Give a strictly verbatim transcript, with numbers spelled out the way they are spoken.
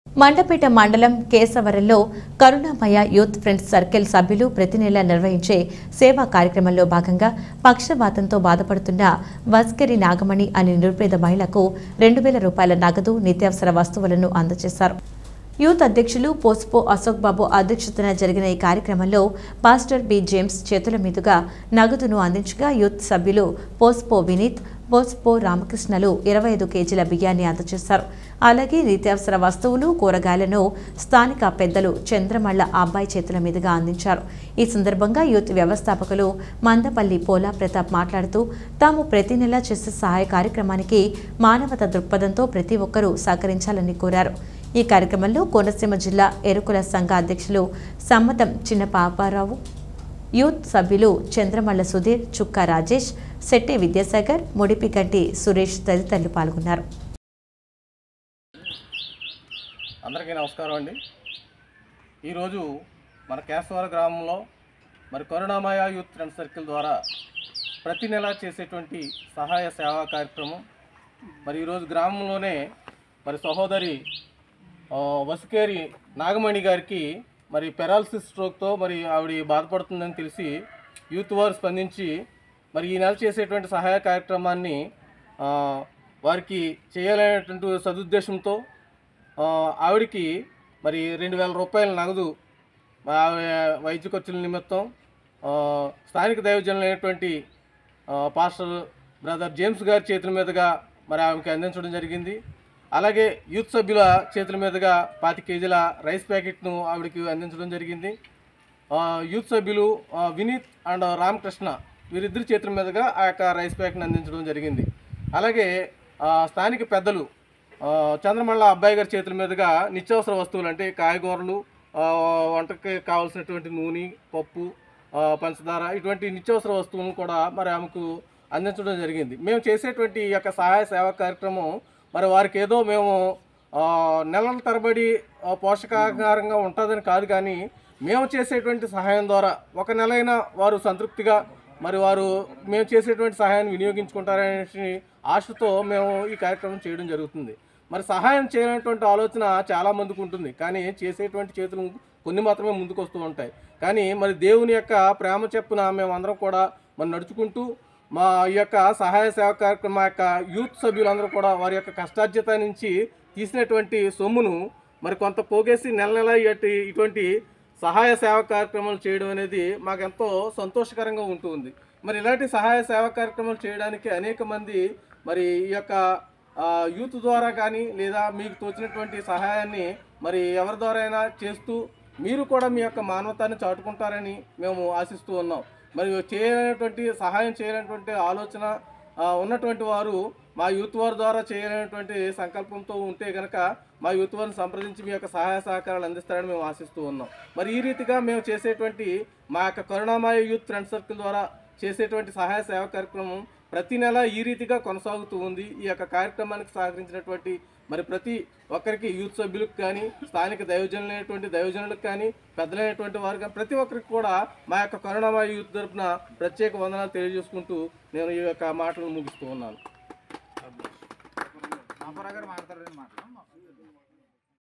మండపేట మండలం కేశవరంలో Karunamaya youth friends circle సభ్యులు ప్రతి నెల నిర్వహించే సేవా కార్యక్రమంలో భాగంగా పక్షవాతంతో బాధపడుతున్న వస్కరి నాగమణి అనే నిరుపేద మహిళకు రెండు వేల రూపాయల నగదు నిత్యావసర వస్తువులను అందజేశారు. యూత్ అధ్యక్షులు పోస్పో అశోక్ బాబు అధ్యక్షతన జరిగిన ఈ కార్యక్రమంలో పాస్టర్ బి జేమ్స్ చేతుల మీదుగా నగదును అందించగా యూత్ సభ్యులు పోస్పో వినీత్, పోస్పో రామకృష్ణలు ఇరవై ఐదు కేజీల బియ్యాన్ని అందజేశారు. అలాగే నిత్యావసర వస్తువులు, కూరగాయలను స్థానిక పెద్దలు చంద్రమళ్ల అబ్బాయి చేతుల మీదుగా అందించారు. ఈ సందర్భంగా యూత్ వ్యవస్థాపకులు మందపల్లి పోలా ప్రతాప్ మాట్లాడుతూ తాము ప్రతి నెల చేసే సహాయ కార్యక్రమానికి మానవత దృక్పథంతో ప్రతి ఒక్కరూ సహకరించాలని కోరారు. ఈ కార్యక్రమంలో కోనసీమ జిల్లా ఎరుకుల సంఘ అధ్యక్షులు సమ్మతం చిన్న పాపారావు, యూత్ సభ్యులు చంద్రమళ్ల సుధీర్, చుక్కా రాజేష్, శెట్టి విద్యాసాగర్, ముడిపికంటి సురేష్ తదితరులు పాల్గొన్నారు. అందరికీ నమస్కారం అండి. ఈరోజు మన కేశవర గ్రామంలో మరి కరుణామయ యూత్ ఫ్రెండ్స్ సర్కిల్ ద్వారా ప్రతి నెల చేసేటువంటి సహాయ సేవా కార్యక్రమం. మరి ఈరోజు గ్రామంలోనే మరి సహోదరి వసుకేరి నాగమణి గారికి మరి పెరాలసిస్ స్ట్రోక్తో మరి ఆవిడ బాధపడుతుందని తెలిసి యూత్ వారు స్పందించి మరి ఈ నెల చేసేటువంటి సహాయ కార్యక్రమాన్ని వారికి చేయాలనేటువంటి సదుద్దేశంతో ఆవిడికి మరి రెండు వేల రూపాయల నగదు వైద్య ఖర్చుల నిమిత్తం స్థానిక దైవజనులైనటువంటి పాస్టర్ బ్రదర్ జేమ్స్ గారి చేతుల మీదుగా మరి ఆమెకి అందించడం జరిగింది. అలాగే యూత్ సభ్యుల చేతుల మీదుగా పాతి కేజీల రైస్ ప్యాకెట్ను ఆవిడకి అందించడం జరిగింది. యూత్ సభ్యులు వినీత్ అండ్ రామకృష్ణ వీరిద్దరి చేతుల మీదుగా ఆ యొక్క రైస్ ప్యాకెట్ని అందించడం జరిగింది. అలాగే స్థానిక పెద్దలు చంద్రమళ్ళ అబ్బాయి గారి చేతుల మీదుగా నిత్యావసర వస్తువులు అంటే కాయగూరలు, వంటకి కావాల్సినటువంటి నూనె, పప్పు, పంచదార ఇటువంటి నిత్యావసర వస్తువులను కూడా మరి ఆమెకు అందించడం జరిగింది. మేము చేసేటువంటి ఈ యొక్క సహాయ సేవా కార్యక్రమం మరి వారికి ఏదో మేము నెలల తరబడి పోషకాహారంగా ఉంటుందని కాదు, కానీ మేము చేసేటువంటి సహాయం ద్వారా ఒక నెలైనా వారు సంతృప్తిగా మరి వారు మేము చేసేటువంటి సహాయాన్ని వినియోగించుకుంటారనే ఆశతో మేము ఈ కార్యక్రమం చేయడం జరుగుతుంది. మరి సహాయం చేయనటువంటి ఆలోచన చాలామందికి ఉంటుంది, కానీ చేసేటువంటి చేతులు కొన్ని మాత్రమే ముందుకు వస్తూ ఉంటాయి. కానీ మరి దేవుని యొక్క ప్రేమ చెప్పున మేమందరం కూడా మరి నడుచుకుంటూ మా ఈ యొక్క సహాయ సేవా కార్యక్రమం మా యొక్క యూత్ సభ్యులందరూ కూడా వారి యొక్క కష్టార్జిత నుంచి తీసినటువంటి సొమ్మును మరి కొంత పోగేసి నెల నెల ఇటువంటి సహాయ సేవా కార్యక్రమాలు చేయడం అనేది మాకు ఎంతో సంతోషకరంగా ఉంటుంది. మరి ఇలాంటి సహాయ సేవా కార్యక్రమాలు చేయడానికి అనేక మంది మరి ఈ యొక్క యూత్ ద్వారా కానీ లేదా మీకు తోచినటువంటి సహాయాన్ని మరి ఎవరి ద్వారా అయినా చేస్తూ మీరు కూడా మీ యొక్క మానవతాన్ని చాటుకుంటారని మేము ఆశిస్తూ ఉన్నాం. మరి చేయలేనటువంటి సహాయం చేయలేనటువంటి ఆలోచన ఉన్నటువంటి వారు మా యూత్ వారి ద్వారా చేయలేనటువంటి సంకల్పంతో ఉంటే కనుక మా యూత్ వారిని సంప్రదించి మీ యొక్క సహాయ సహకారాలు అందిస్తారని మేము ఆశిస్తూ ఉన్నాం. మరి ఈ రీతిగా మేము చేసేటువంటి మా యొక్క కరుణామయ యూత్ ఫ్రెండ్స్ సర్కిల్ ద్వారా చేసేటువంటి సహాయ సేవా కార్యక్రమం ప్రతి నెల ఈ రీతిగా కొనసాగుతూ ఉంది. ఈ యొక్క కార్యక్రమానికి సహకరించినటువంటి మరి ప్రతి ఒక్కరికి యూత్ సభ్యులకు కానీ స్థానిక దైవజనులైనటువంటి దైవజనులకు కానీ పెద్దలైనటువంటి వారు కానీ ప్రతి ఒక్కరికి కూడా మా యొక్క కరుణామయ యూత్ తరపున ప్రత్యేక వందనాలు తెలియజేసుకుంటూ నేను ఈ యొక్క మాటలు ముగిస్తూ ఉన్నాను.